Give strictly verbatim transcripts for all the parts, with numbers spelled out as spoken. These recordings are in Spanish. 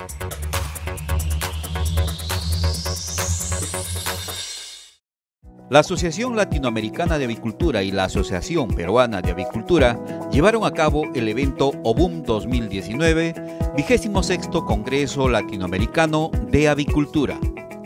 La Asociación Latinoamericana de Avicultura y la Asociación Peruana de Avicultura llevaron a cabo el evento OBUM dos mil diecinueve, vigésimo sexto Congreso Latinoamericano de Avicultura.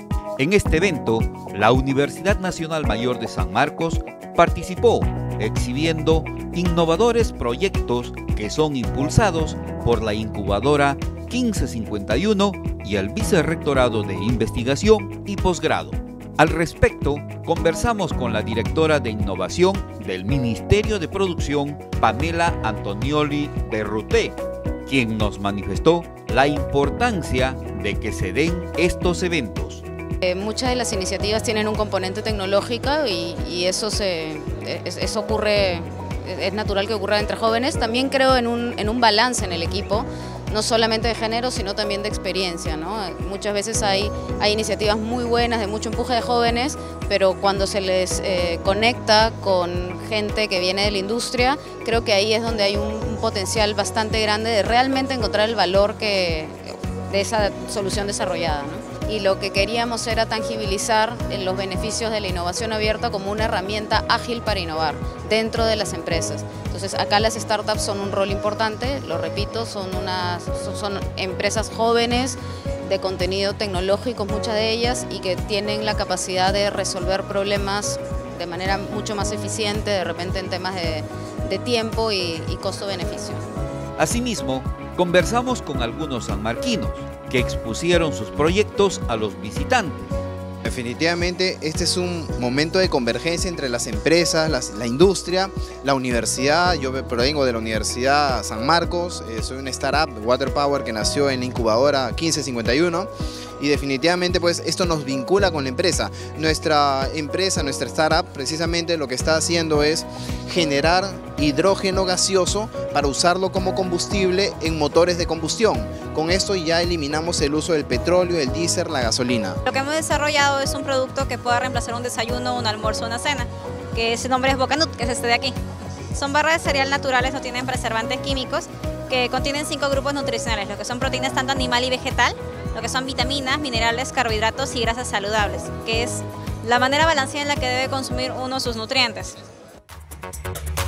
En este evento, la Universidad Nacional Mayor de San Marcos participó, exhibiendo innovadores proyectos que son impulsados por la incubadora quince cincuenta y uno y el Vicerrectorado de Investigación y Posgrado. Al respecto, conversamos con la directora de Innovación del Ministerio de Producción, Pamela Antonioli Berruté, quien nos manifestó la importancia de que se den estos eventos. Eh, muchas de las iniciativas tienen un componente tecnológico y, y eso, se, eso ocurre, es natural que ocurra entre jóvenes. También creo en un, en un balance en el equipo, no solamente de género, sino también de experiencia, ¿no? Muchas veces hay, hay iniciativas muy buenas, de mucho empuje de jóvenes, pero cuando se les eh, conecta con gente que viene de la industria, creo que ahí es donde hay un, un potencial bastante grande de realmente encontrar el valor que, de esa solución desarrollada, ¿no? Y lo que queríamos era tangibilizar los beneficios de la innovación abierta como una herramienta ágil para innovar dentro de las empresas. Entonces acá las startups son un rol importante, lo repito, son, unas, son empresas jóvenes de contenido tecnológico, muchas de ellas, y que tienen la capacidad de resolver problemas de manera mucho más eficiente, de repente en temas de, de tiempo y, y costo-beneficio. Asimismo, conversamos con algunos sanmarquinos que expusieron sus proyectos a los visitantes. Definitivamente este es un momento de convergencia entre las empresas, las, la industria, la universidad. Yo provengo de la Universidad San Marcos, eh, soy una startup, Water Power, que nació en la incubadora quince cincuenta y uno, y definitivamente pues esto nos vincula con la empresa. Nuestra empresa, nuestra startup, precisamente lo que está haciendo es generar hidrógeno gaseoso para usarlo como combustible en motores de combustión. Con esto ya eliminamos el uso del petróleo, el diésel, la gasolina. Lo que hemos desarrollado es un producto que pueda reemplazar un desayuno, un almuerzo, una cena, que ese nombre es Bocanut, que es este de aquí. Son barras de cereal naturales, no tienen preservantes químicos, que contienen cinco grupos nutricionales, lo que son proteínas tanto animal y vegetal, lo que son vitaminas, minerales, carbohidratos y grasas saludables, que es la manera balanceada en la que debe consumir uno sus nutrientes.